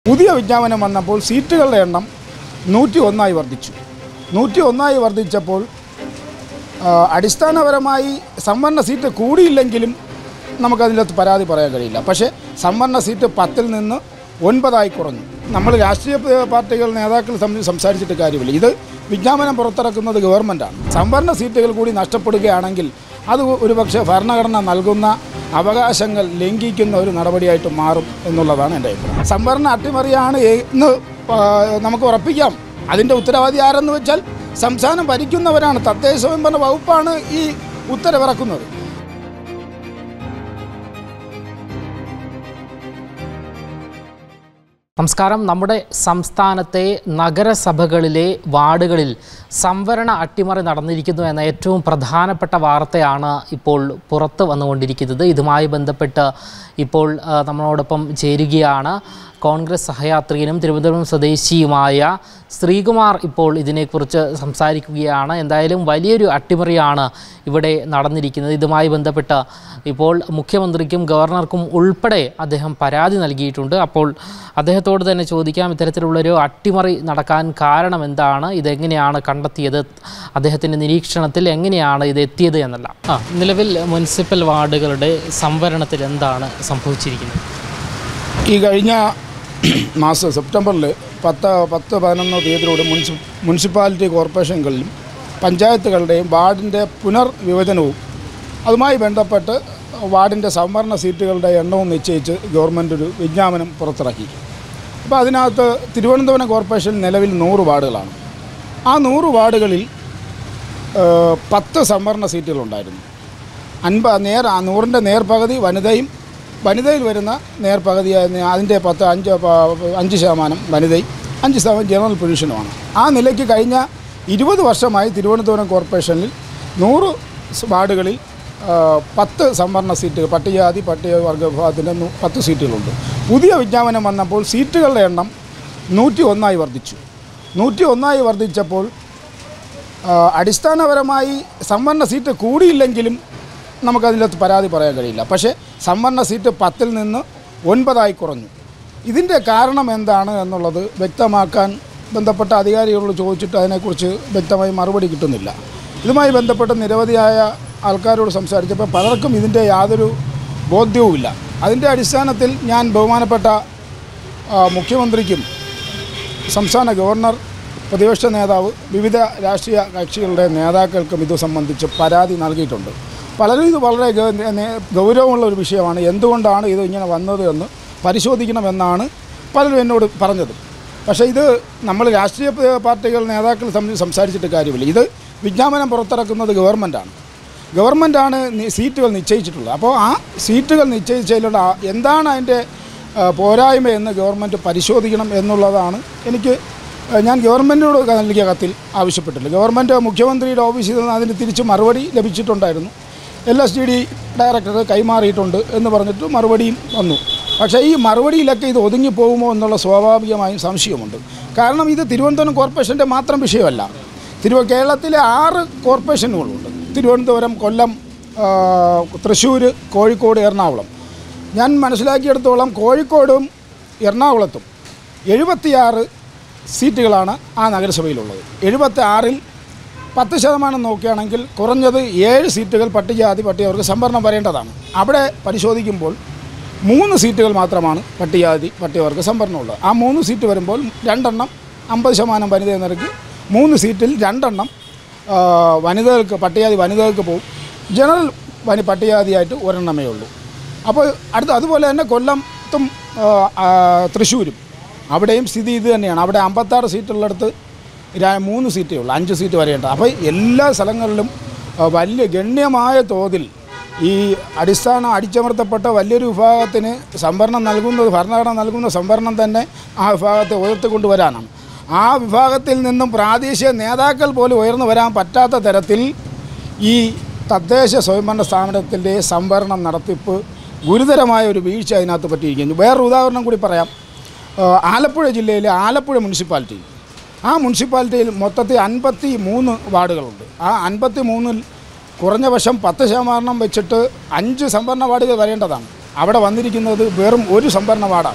പുതിയ വിജ്ഞാപനം വന്നപ്പോൾ സീറ്റുകളുടെ എണ്ണം 101 വർദ്ധിച്ചു. 101 വർദ്ധിച്ചപ്പോൾ അടിസ്ഥാനപരമായി സംവരണ സീറ്റ് കൂടിയില്ലെങ്കിലും നമുക്കതിനകത്ത് പരാതി പറയാൻ കഴിയില്ല. പക്ഷേ സംവരണ സീറ്റ് 10-ൽ നിന്ന് 9 കുറഞ്ഞു. നമ്മൾ രാഷ്ട്രീയ പാർട്ടികൾ നേതാക്കൾ തമ്മിൽ സംസാരിച്ചിട്ട് കാര്യമില്ല. ഇത് വിജ്ഞാപനം പുറത്തിറക്കുന്നത് ഗവൺമെൻറ്റാണ്. സംവരണ സീറ്റുകൾ കൂടി നഷ്ടപ്പെടുകയാണെങ്കിൽ അത് ഒരുപക്ഷെ ഭരണഘടന നൽകുന്ന അവകാശങ്ങൾ ലംഘിക്കുന്ന ഒരു നടപടിയായിട്ട് മാറും എന്നുള്ളതാണ് എൻ്റെ അഭിപ്രായം. സംവരണ അട്ടിമറിയാണ് എന്ന് നമുക്ക് ഉറപ്പിക്കാം. അതിൻ്റെ ഉത്തരവാദി ആരെന്ന് വെച്ചാൽ സംസ്ഥാനം ഭരിക്കുന്നവരാണ്. തദ്ദേശ സ്വയംഭരണ വകുപ്പാണ് ഈ ഉത്തരവിറക്കുന്നത്. നമസ്കാരം. നമ്മുടെ സംസ്ഥാനത്തെ നഗരസഭകളിലെ വാർഡുകളിൽ സംവരണ അട്ടിമറി നടന്നിരിക്കുന്നു എന്ന ഏറ്റവും പ്രധാനപ്പെട്ട വാർത്തയാണ് ഇപ്പോൾ പുറത്ത് വന്നുകൊണ്ടിരിക്കുന്നത്. ഇതുമായി ബന്ധപ്പെട്ട് ഇപ്പോൾ നമ്മളോടൊപ്പം ചേരുകയാണ് കോൺഗ്രസ് സഹയാത്രികനും തിരുവനന്തപുരം സ്വദേശിയുമായ ശ്രീകുമാർ. ഇപ്പോൾ ഇതിനെക്കുറിച്ച് സംസാരിക്കുകയാണ്. എന്തായാലും വലിയൊരു അട്ടിമറിയാണ് ഇവിടെ നടന്നിരിക്കുന്നത്. ഇതുമായി ബന്ധപ്പെട്ട് ഇപ്പോൾ മുഖ്യമന്ത്രിക്കും ഗവർണർക്കും ഉൾപ്പെടെ അദ്ദേഹം പരാതി നൽകിയിട്ടുണ്ട്. അപ്പോൾ അദ്ദേഹത്തോട് തന്നെ ചോദിക്കാം, ഇത്തരത്തിലുള്ളൊരു അട്ടിമറി നടക്കാൻ കാരണം എന്താണ്, ഇതെങ്ങനെയാണ് കണ്ടെത്തിയത്, അദ്ദേഹത്തിൻ്റെ നിരീക്ഷണത്തിൽ എങ്ങനെയാണ് ഇത് എത്തിയത് എന്നല്ല. നിലവിൽ മുനിസിപ്പൽ വാർഡുകളുടെ സംവരണത്തിൽ എന്താണ് സംഭവിച്ചിരിക്കുന്നത്? ഈ കഴിഞ്ഞ മാസം സെപ്റ്റംബറിൽ 10-11 തീയതിയോടെ മുനിസിപ്പാലിറ്റി കോർപ്പറേഷനുകളിലും പഞ്ചായത്തുകളുടെയും വാർഡിൻ്റെ പുനർവിഭജനവും അതുമായി ബന്ധപ്പെട്ട് വാർഡിൻ്റെ സംവരണ സീറ്റുകളുടെ എണ്ണവും നിശ്ചയിച്ച് ഗവൺമെൻറ് ഒരു വിജ്ഞാപനം പുറത്തിറക്കി. അപ്പോൾ അതിനകത്ത് തിരുവനന്തപുരം കോർപ്പറേഷൻ നിലവിൽ 100 വാർഡുകളാണ്. ആ 100 വാർഡുകളിൽ 10 സംവരണ സീറ്റുകളുണ്ടായിരുന്നു. 100ൻ്റെ നേർപകുതി വനിതയിൽ വരുന്ന നേർപകുതി അതിൻ്റെ 5% വനിതയും 5% ജനറൽ പൊസിഷനുമാണ്. ആ നിലയ്ക്ക് കഴിഞ്ഞ 20 വർഷമായി തിരുവനന്തപുരം കോർപ്പറേഷനിൽ 100 വാർഡുകളിൽ 10 സംവരണ സീറ്റുകൾ, പട്ടികജാതി പട്ടികവർഗ വിഭാഗത്തിൻ്റെ 10 സീറ്റുകളുണ്ട്. പുതിയ വിജ്ഞാപനം വന്നപ്പോൾ സീറ്റുകളുടെ എണ്ണം 101 വർദ്ധിച്ചു. 101 വർദ്ധിച്ചപ്പോൾ അടിസ്ഥാനപരമായി സംവരണ സീറ്റ് കൂടിയില്ലെങ്കിലും നമുക്കതിനകത്ത് പരാതി പറയാൻ കഴിയില്ല. പക്ഷേ സംവരണ സീറ്റ് 10-ൽ നിന്ന് 9 കുറഞ്ഞു. ഇതിൻ്റെ കാരണം എന്താണ് എന്നുള്ളത് വ്യക്തമാക്കാൻ ബന്ധപ്പെട്ട അധികാരികളോട് ചോദിച്ചിട്ട് അതിനെക്കുറിച്ച് വ്യക്തമായി മറുപടി കിട്ടുന്നില്ല. ഇതുമായി ബന്ധപ്പെട്ട് നിരവധിയായ ആൾക്കാരോട് സംസാരിച്ചപ്പോൾ പലർക്കും ഇതിൻ്റെ യാതൊരു ബോധ്യവുമില്ല. അതിൻ്റെ അടിസ്ഥാനത്തിൽ ഞാൻ ബഹുമാനപ്പെട്ട മുഖ്യമന്ത്രിക്കും സംസ്ഥാന ഗവർണർ, പ്രതിപക്ഷ നേതാവ്, വിവിധ രാഷ്ട്രീയ കക്ഷികളുടെ നേതാക്കൾക്കും ഇത് സംബന്ധിച്ച് പരാതി നൽകിയിട്ടുണ്ട്. പലരും ഇത് വളരെ ഗൗരവമുള്ള ഒരു വിഷയമാണ്. എന്തുകൊണ്ടാണ് ഇത് ഇങ്ങനെ വന്നത് എന്ന് പരിശോധിക്കണമെന്നാണ് പലരും എന്നോട് പറഞ്ഞത്. പക്ഷേ ഇത് നമ്മൾ രാഷ്ട്രീയ പാർട്ടികൾ നേതാക്കൾ തമ്മിൽ സംസാരിച്ചിട്ട് കാര്യമില്ല. ഇത് വിജ്ഞാപനം പുറത്തിറക്കുന്നത് ഗവൺമെൻറ്റാണ് സീറ്റുകൾ നിശ്ചയിച്ചിട്ടുള്ളത്. അപ്പോൾ ആ സീറ്റുകൾ നിശ്ചയിച്ചതിലുള്ള എന്താണ് അതിൻ്റെ പോരായ്മയെന്ന് ഗവൺമെൻറ് പരിശോധിക്കണം എന്നുള്ളതാണ് ഞാൻ ഗവൺമെൻറ്റിനോട് നൽകിയ കത്തിൽ ആവശ്യപ്പെട്ടിട്ടുള്ളത്. ഗവൺമെൻറ് മുഖ്യമന്ത്രിയുടെ ഓഫീസിൽ നിന്ന് അതിന് തിരിച്ച് മറുപടി ലഭിച്ചിട്ടുണ്ടായിരുന്നു. LSTD ഡയറക്ടർ കൈമാറിയിട്ടുണ്ട് എന്ന് പറഞ്ഞിട്ട് മറുപടിയും വന്നു. പക്ഷേ ഈ മറുപടിയിലൊക്കെ ഇത് ഒതുങ്ങിപ്പോകുമോ എന്നുള്ള സ്വാഭാവികമായും സംശയമുണ്ട്. കാരണം ഇത് തിരുവനന്തപുരം കോർപ്പറേഷൻ്റെ മാത്രം വിഷയമല്ല. കേരളത്തിലെ 6 കോർപ്പറേഷനുകളുണ്ട്. തിരുവനന്തപുരം, കൊല്ലം, തൃശ്ശൂർ, കോഴിക്കോട്, എറണാകുളം. ഞാൻ മനസ്സിലാക്കിയെടുത്തോളം കോഴിക്കോടും എറണാകുളത്തും 76 സീറ്റുകളാണ് ആ നഗരസഭയിലുള്ളത്. 76-ൽ 10% നോക്കുകയാണെങ്കിൽ കുറഞ്ഞത് 7 സീറ്റുകൾ പട്ടികജാതി പട്ടികവർഗ സംവരണം വരേണ്ടതാണ്. അവിടെ പരിശോധിക്കുമ്പോൾ 3 സീറ്റുകൾ മാത്രമാണ് പട്ടികജാതി പട്ടികവർഗ സംവരണമുള്ളത്. ആ 3 സീറ്റ് വരുമ്പോൾ 2 50% വനിത എന്ന നിരക്ക് 3 സീറ്റിൽ 2 വനിതകൾക്ക്, പട്ടികജാതി വനിതകൾക്ക് പോകും. ജനറൽ പട്ടികജാതിയായിട്ട് 1 ഉള്ളൂ. അപ്പോൾ അതുപോലെ തന്നെ കൊല്ലത്തും തൃശ്ശൂരും അവിടെയും സ്ഥിതി ഇത് തന്നെയാണ്. അവിടെ 56 സീറ്റുള്ളിടത്ത് 3 സീറ്റേ ഉള്ളൂ, 5 സീറ്റ് വരെയുണ്ട്. അപ്പോൾ എല്ലാ സ്ഥലങ്ങളിലും വലിയ ഗണ്യമായ തോതിൽ ഈ അടിച്ചമർത്തപ്പെട്ട വലിയൊരു വിഭാഗത്തിന് സംവരണം നൽകുന്നത്, ഭരണഘടന നൽകുന്ന സംവരണം തന്നെ ആ വിഭാഗത്തെ ഉയർത്തിക്കൊണ്ടുവരാനാണ്. ആ വിഭാഗത്തിൽ നിന്നും പ്രാദേശിക നേതാക്കൾ പോലും ഉയർന്നു വരാൻ പറ്റാത്ത തരത്തിൽ ഈ തദ്ദേശ സ്വയംഭരണ സ്ഥാപനത്തിൻ്റെ സംവരണം നടത്തിപ്പ് ഗുരുതരമായ ഒരു വീഴ്ച അതിനകത്ത് പറ്റിയിരിക്കുന്നു. വേറൊരു ഉദാഹരണം കൂടി പറയാം. ആലപ്പുഴ ജില്ലയിലെ ആലപ്പുഴ മുനിസിപ്പാലിറ്റി, ആ മുനിസിപ്പാലിറ്റിയിൽ മൊത്തത്തിൽ 53 വാർഡുകളുണ്ട്. ആ 53-ൽ കുറഞ്ഞ വശം 10% വെച്ചിട്ട് 5 സംവരണ വാർഡുകൾ വരേണ്ടതാണ്. അവിടെ വന്നിരിക്കുന്നത് വെറും 1 സംവരണ വാർഡാണ്.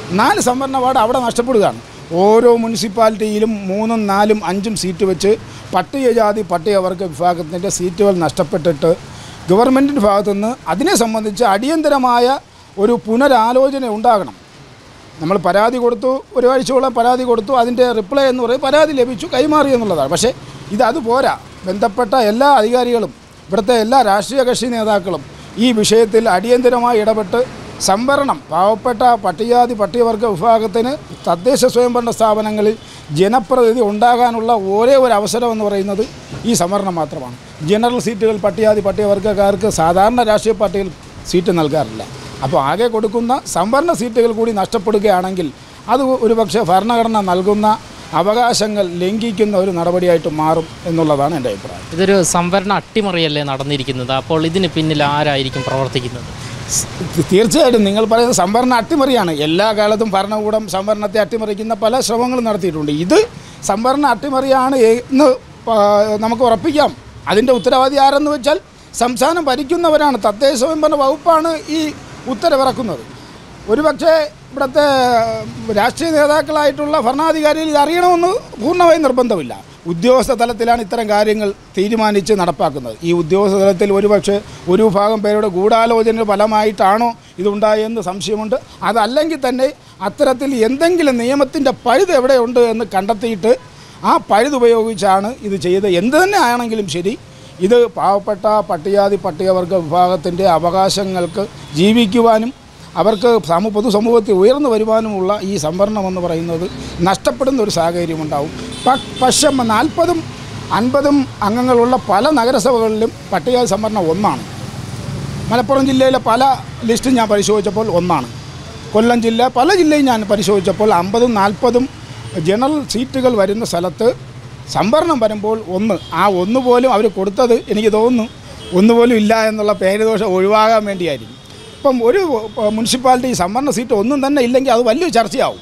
4 സംവരണ വാർഡ് അവിടെ നഷ്ടപ്പെടുകയാണ്. ഓരോ മുനിസിപ്പാലിറ്റിയിലും 3, 4, 5 സീറ്റ് വെച്ച് പട്ടികജാതി പട്ടികവർഗ വിഭാഗത്തിൻ്റെ സീറ്റുകൾ നഷ്ടപ്പെട്ടിട്ട് ഗവൺമെൻറ്റിൻ്റെ ഭാഗത്തുനിന്ന് അതിനെ സംബന്ധിച്ച് അടിയന്തരമായ ഒരു പുനരാലോചന ഉണ്ടാകണം. നമ്മൾ പരാതി കൊടുത്തു, ഒരാഴ്ചയോളം പരാതി കൊടുത്തു, അതിൻ്റെ റിപ്ലൈ എന്ന് പറയും പരാതി ലഭിച്ചു, കൈമാറി എന്നുള്ളതാണ്. പക്ഷേ അതുപോരാ. ബന്ധപ്പെട്ട എല്ലാ അധികാരികളും ഇവിടുത്തെ എല്ലാ രാഷ്ട്രീയ കക്ഷി നേതാക്കളും ഈ വിഷയത്തിൽ അടിയന്തരമായി ഇടപെട്ട് സംവരണം പാവപ്പെട്ട പട്ടികജാതി പട്ടികവർഗ വിഭാഗത്തിന് തദ്ദേശ സ്വയംഭരണ സ്ഥാപനങ്ങളിൽ ജനപ്രതിനിധി ഉണ്ടാകാനുള്ള ഒരേ ഒരു അവസരം എന്ന് പറയുന്നത് ഈ സംവരണം മാത്രമാണ്. ജനറൽ സീറ്റുകൾ പട്ടികജാതി പട്ടികവർഗക്കാർക്ക് സാധാരണ രാഷ്ട്രീയ പാർട്ടികൾ സീറ്റ് നൽകാറില്ല. അപ്പോൾ ആകെ കൊടുക്കുന്ന സംവരണ സീറ്റുകൾ കൂടി നഷ്ടപ്പെടുകയാണെങ്കിൽ അത് ഒരുപക്ഷെ ഭരണഘടന നൽകുന്ന അവകാശങ്ങൾ ലംഘിക്കുന്ന ഒരു നടപടിയായിട്ട് മാറും എന്നുള്ളതാണ് എൻ്റെ അഭിപ്രായം. ഇതൊരു സംവരണ അട്ടിമറിയല്ലേ നടന്നിരിക്കുന്നത്? അപ്പോൾ ഇതിന് പിന്നിൽ ആരായിരിക്കും പ്രവർത്തിക്കുന്നത്? തീർച്ചയായിട്ടും നിങ്ങൾ പറയുന്നത് സംവരണ അട്ടിമറിയാണ്. എല്ലാ കാലത്തും ഭരണകൂടം സംവരണത്തെ അട്ടിമറിക്കുന്ന പല ശ്രമങ്ങളും നടത്തിയിട്ടുണ്ട്. ഇത് സംവരണ അട്ടിമറിയാണ് എന്ന് നമുക്ക് ഉറപ്പിക്കാം. അതിൻ്റെ ഉത്തരവാദി ആരെന്ന് വെച്ചാൽ സംസ്ഥാനം ഭരിക്കുന്നവരാണ്. തദ്ദേശ സ്വയംഭരണ വകുപ്പാണ് ഈ ഉത്തരവിറക്കുന്നത്. ഒരുപക്ഷെ ഇവിടുത്തെ രാഷ്ട്രീയ നേതാക്കളായിട്ടുള്ള ഭരണാധികാരികൾ ഇത് അറിയണമെന്ന് പൂർണ്ണമായും നിർബന്ധമില്ല. ഉദ്യോഗസ്ഥ തലത്തിലാണ് ഇത്തരം കാര്യങ്ങൾ തീരുമാനിച്ച് നടപ്പാക്കുന്നത്. ഈ ഉദ്യോഗസ്ഥ തലത്തിൽ ഒരുപക്ഷെ ഒരു വിഭാഗം പേരുടെ ഗൂഢാലോചനയുടെ ഫലമായിട്ടാണോ ഇതുണ്ടായെന്ന് സംശയമുണ്ട്. അതല്ലെങ്കിൽ തന്നെ അത്തരത്തിൽ എന്തെങ്കിലും നിയമത്തിൻ്റെ പഴുത് എവിടെയുണ്ട് എന്ന് കണ്ടെത്തിയിട്ട് ആ പഴുതുപയോഗിച്ചാണ് ഇത് ചെയ്തത്. എന്ത് തന്നെ ആണെങ്കിലും ശരി, ഇത് പാവപ്പെട്ട പട്ടികജാതി പട്ടികവർഗ വിഭാഗത്തിൻ്റെ അവകാശങ്ങൾക്ക് ജീവിക്കുവാനും അവർക്ക് പൊതുസമൂഹത്തിൽ ഉയർന്നു വരുവാനുമുള്ള ഈ സംവരണമെന്ന് പറയുന്നത് നഷ്ടപ്പെടുന്ന ഒരു സാഹചര്യമുണ്ടാവും. പക്ഷേ 40, 50 അംഗങ്ങളുള്ള പല നഗരസഭകളിലും പട്ടികജാതി സംവരണം 1 മലപ്പുറം ജില്ലയിലെ പല ലിസ്റ്റും ഞാൻ പരിശോധിച്ചപ്പോൾ 1. കൊല്ലം ജില്ല പല ജില്ലയും ഞാൻ പരിശോധിച്ചപ്പോൾ 50, 40 ജനറൽ സീറ്റുകൾ വരുന്ന സ്ഥലത്ത് സംവരണം വരുമ്പോൾ 1. ആ 1 പോലും അവർ കൊടുത്തത് എനിക്ക് തോന്നുന്നു 1 പോലും ഇല്ല എന്നുള്ള പേരുദോഷം ഒഴിവാകാൻ വേണ്ടിയായിരിക്കും. ഇപ്പം ഒരു മുനിസിപ്പാലിറ്റി സംവരണ സീറ്റ് ഒന്നും തന്നെ ഇല്ലെങ്കിൽ അത് വലിയ ചർച്ചയാവും.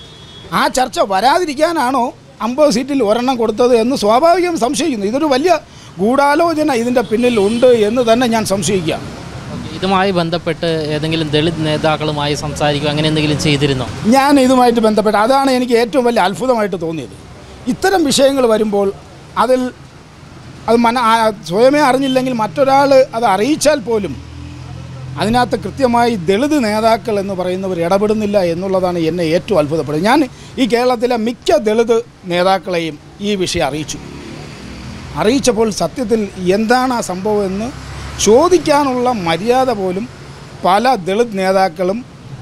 ആ ചർച്ച വരാതിരിക്കാനാണോ 50 സീറ്റിൽ 1 കൊടുത്തത് എന്ന് സ്വാഭാവികം സംശയിക്കുന്നു. ഇതൊരു വലിയ ഗൂഢാലോചന ഇതിൻ്റെ പിന്നിൽ ഉണ്ട് എന്ന് തന്നെ ഞാൻ സംശയിക്കുകയാണ്. ഇതുമായി ബന്ധപ്പെട്ട് ഏതെങ്കിലും ദളിത് നേതാക്കളുമായി സംസാരിക്കുക അങ്ങനെ എന്തെങ്കിലും ചെയ്തിരുന്നോ? ഞാൻ ഇതുമായിട്ട് ബന്ധപ്പെട്ട് അതാണ് എനിക്ക് ഏറ്റവും വലിയ അത്ഭുതമായിട്ട് തോന്നിയത്. ഇത്തരം വിഷയങ്ങൾ വരുമ്പോൾ അത് സ്വയമേ അറിഞ്ഞില്ലെങ്കിൽ മറ്റൊരാൾ അത് അറിയിച്ചാൽ പോലും അതിനകത്ത് കൃത്യമായി ദളിത് നേതാക്കൾ എന്ന് പറയുന്നവർ ഇടപെടുന്നില്ല എന്നുള്ളതാണ് എന്നെ ഏറ്റവും അത്ഭുതപ്പെടുന്നത്. ഞാൻ ഈ കേരളത്തിലെ മിക്ക ദളിത് നേതാക്കളെയും ഈ വിഷയം അറിയിച്ചപ്പോൾ സത്യത്തിൽ എന്താണ് ആ സംഭവം എന്ന് ചോദിക്കാനുള്ള മര്യാദ പോലും പല ദളിത് നേതാക്കളും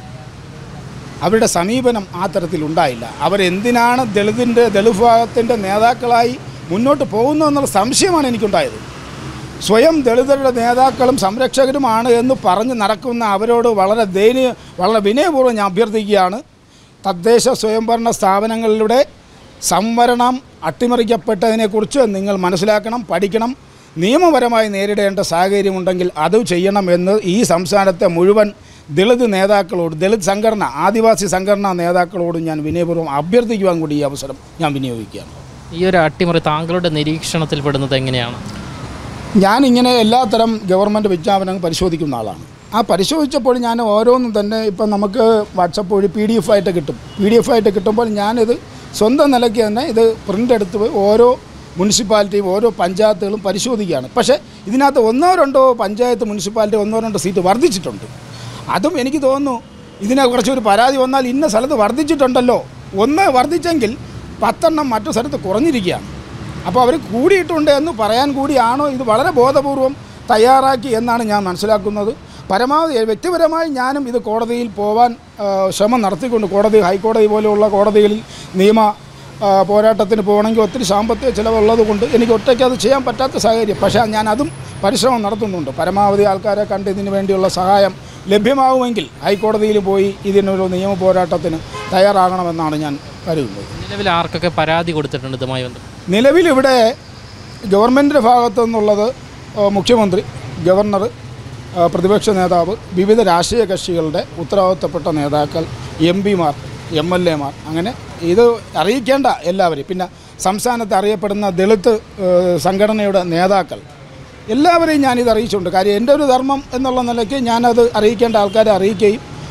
അവരുടെ സമീപനം ആ തരത്തിലുണ്ടായില്ല. അവരെന്തിനാണ് ദളിത് വിഭാഗത്തിൻ്റെ നേതാക്കളായി മുന്നോട്ട് പോകുന്നതെന്നുള്ള സംശയമാണ് എനിക്കുണ്ടായത്. സ്വയം ദളിതരുടെ നേതാക്കളും സംരക്ഷകരുമാണ് എന്ന് പറഞ്ഞ് നടക്കുന്ന അവരോട് വളരെ വിനയപൂർവ്വം ഞാൻ അഭ്യർത്ഥിക്കുകയാണ്. തദ്ദേശ സ്വയംഭരണ സ്ഥാപനങ്ങളിലൂടെ സംവരണം അട്ടിമറിക്കപ്പെട്ടതിനെക്കുറിച്ച് നിങ്ങൾ മനസ്സിലാക്കണം, പഠിക്കണം. നിയമപരമായി നേരിടേണ്ട സാഹചര്യമുണ്ടെങ്കിൽ അത് ചെയ്യണമെന്ന് ഈ സംസ്ഥാനത്തെ മുഴുവൻ ദളിത് നേതാക്കളോട്, ദളിത് സംഘടന, ആദിവാസി സംഘടനാ നേതാക്കളോട് ഞാൻ വിനയപൂർവ്വം അഭ്യർത്ഥിക്കുവാൻ കൂടി ഈ അവസരം ഞാൻ വിനിയോഗിക്കുകയാണ്. ഈ ഒരു അട്ടിമറി താങ്കളുടെ നിരീക്ഷണത്തിൽ പെടുന്നത് എങ്ങനെയാണ്? ഞാനിങ്ങനെ എല്ലാത്തരം ഗവൺമെൻറ് വിജ്ഞാപനങ്ങൾ പരിശോധിക്കുന്ന ആളാണ്. ആ പരിശോധിച്ചപ്പോൾ ഞാൻ ഓരോന്നും തന്നെ ഇപ്പം നമുക്ക് വാട്സപ്പ് വഴി PDF ആയിട്ട് കിട്ടും. PDF ആയിട്ട് കിട്ടുമ്പോൾ ഞാനിത് സ്വന്തം നിലയ്ക്ക് തന്നെ ഇത് പ്രിൻ്റ് എടുത്ത് പോയി ഓരോ മുനിസിപ്പാലിറ്റിയും ഓരോ പഞ്ചായത്തുകളും പരിശോധിക്കുകയാണ്. പക്ഷേ ഇതിനകത്ത് 1-2 പഞ്ചായത്ത് മുനിസിപ്പാലിറ്റി 1-2 സീറ്റ് വർദ്ധിച്ചിട്ടുണ്ട്. അതും എനിക്ക് തോന്നുന്നു ഇതിനെ കുറച്ചൊരു പരാതി വന്നാൽ ഇന്ന സ്ഥലത്ത് വർദ്ധിച്ചിട്ടുണ്ടല്ലോ, 1 വർദ്ധിച്ചെങ്കിൽ 10 മറ്റു സ്ഥലത്ത് കുറഞ്ഞിരിക്കുകയാണ്. അപ്പോൾ അവർ കൂടിയിട്ടുണ്ട് എന്ന് പറയാൻ കൂടിയാണോ ഇത് വളരെ ബോധപൂർവം തയ്യാറാക്കി എന്നാണ് ഞാൻ മനസ്സിലാക്കുന്നത്. പരമാവധി വ്യക്തിപരമായി ഞാനും ഇത് കോടതിയിൽ പോവാൻ ശ്രമം നടത്തിക്കൊണ്ട്, ഹൈക്കോടതി പോലെയുള്ള കോടതികളിൽ നിയമ പോരാട്ടത്തിന് പോകണമെങ്കിൽ ഒത്തിരി സാമ്പത്തിക ചിലവുള്ളത് കൊണ്ട് എനിക്ക് ഒറ്റയ്ക്ക് അത് ചെയ്യാൻ പറ്റാത്ത സാഹചര്യം. പക്ഷേ ഞാൻ അതും പരിശ്രമം നടത്തുന്നുണ്ട്. പരമാവധി ആൾക്കാരെ കണ്ട് ഇതിന് വേണ്ടിയുള്ള സഹായം ലഭ്യമാകുമെങ്കിൽ ഹൈക്കോടതിയിൽ പോയി ഇതിനൊരു നിയമ പോരാട്ടത്തിന് തയ്യാറാകണമെന്നാണ് ഞാൻ കരുതുന്നത്. നിലവിൽ ആർക്കൊക്കെ പരാതി കൊടുത്തിട്ടുണ്ട് ഇതുമായി ബന്ധപ്പെട്ട്? നിലവിലിവിടെ ഗവൺമെൻറ്റിൻ്റെ ഭാഗത്തു നിന്നുള്ളത് മുഖ്യമന്ത്രി, ഗവർണർ, പ്രതിപക്ഷ നേതാവ്, വിവിധ രാഷ്ട്രീയ കക്ഷികളുടെ ഉത്തരവാദിത്തപ്പെട്ട നേതാക്കൾ, MP-മാർ, MLA-മാർ, അങ്ങനെ ഇത് അറിയിക്കേണ്ട എല്ലാവരെയും, പിന്നെ സംസ്ഥാനത്ത് അറിയപ്പെടുന്ന ദളിത് സംഘടനയുടെ നേതാക്കൾ എല്ലാവരെയും ഞാനിത് അറിയിച്ചിട്ടുണ്ട്. കാര്യം എൻ്റെ ഒരു ധർമ്മം എന്നുള്ള നിലയ്ക്ക് ഞാനത് അറിയിക്കേണ്ട ആൾക്കാരെ അറിയിക്കുകയും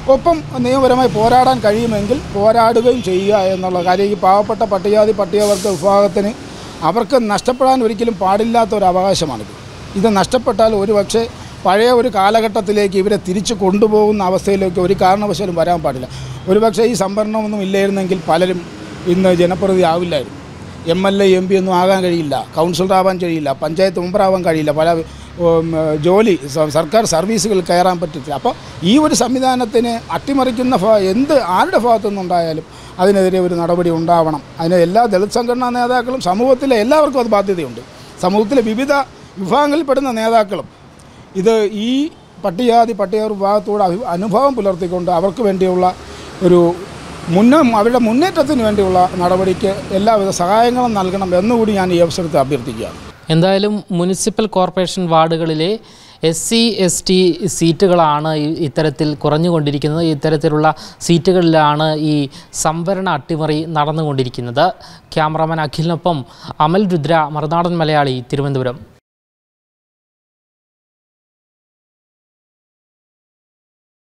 ഒപ്പം നിയമപരമായി പോരാടാൻ കഴിയുമെങ്കിൽ പോരാടുകയും ചെയ്യുക എന്നുള്ള കാര്യം. ഈ പാവപ്പെട്ട പട്ടികജാതി പട്ടികവർഗ വിഭാഗത്തിന് അവർക്ക് നഷ്ടപ്പെടാൻ ഒരിക്കലും പാടില്ലാത്ത ഒരു അവകാശമാണിത്. ഇത് നഷ്ടപ്പെട്ടാൽ ഒരുപക്ഷെ പഴയ ഒരു കാലഘട്ടത്തിലേക്ക് ഇവരെ തിരിച്ചു കൊണ്ടുപോകുന്ന അവസ്ഥയിലേക്ക് ഒരു കാരണവശാലും വരാൻ പാടില്ല. ഒരുപക്ഷെ ഈ സംവരണമൊന്നും ഇല്ലായിരുന്നെങ്കിൽ പലരും ഇന്ന് ജനപ്രതിനിധി ആവില്ലായിരുന്നു. MLA MP ഒന്നും ആകാൻ കഴിയില്ല, കൗൺസിലർ ആവാൻ കഴിയില്ല, പഞ്ചായത്ത് മെമ്പറാവാൻ കഴിയില്ല, പല ജോലി സർക്കാർ സർവീസുകൾ കയറാൻ പറ്റില്ല. അപ്പോൾ ഈ ഒരു സംവിധാനത്തിന് അട്ടിമറിക്കുന്ന ആരുടെ ഭാഗത്തു നിന്നുണ്ടായാലും അതിനെതിരെ ഒരു നടപടി ഉണ്ടാവണം. അതിന് എല്ലാ ദളിത് സംഘടനാ നേതാക്കളും സമൂഹത്തിലെ എല്ലാവർക്കും അത് ബാധ്യതയുണ്ട്. സമൂഹത്തിലെ വിവിധ വിഭാഗങ്ങളിൽപ്പെടുന്ന നേതാക്കളും ഇത് ഈ പട്ടികജാതി പട്ടികവർഗ വിഭാഗത്തോട് അനുഭവം പുലർത്തിക്കൊണ്ട് അവർക്ക് വേണ്ടിയുള്ള അവരുടെ മുന്നേറ്റത്തിന് വേണ്ടിയുള്ള നടപടിക്ക് എല്ലാവിധ സഹായങ്ങളും നൽകണം എന്നുകൂടി ഞാൻ ഈ അവസരത്തിൽ അഭ്യർത്ഥിക്കുകയാണ്. എന്തായാലും മുനിസിപ്പൽ കോർപ്പറേഷൻ വാർഡുകളിലെ SC/ST സീറ്റുകളാണ് ഇത്തരത്തിൽ കുറഞ്ഞുകൊണ്ടിരിക്കുന്നത്. ഇത്തരത്തിലുള്ള സീറ്റുകളിലാണ് ഈ സംവരണ അട്ടിമറി നടന്നുകൊണ്ടിരിക്കുന്നത്. ക്യാമറാമാൻ അഖിലിനൊപ്പം അമൽ രുദ്ര, മറുനാടൻ മലയാളി, തിരുവനന്തപുരം.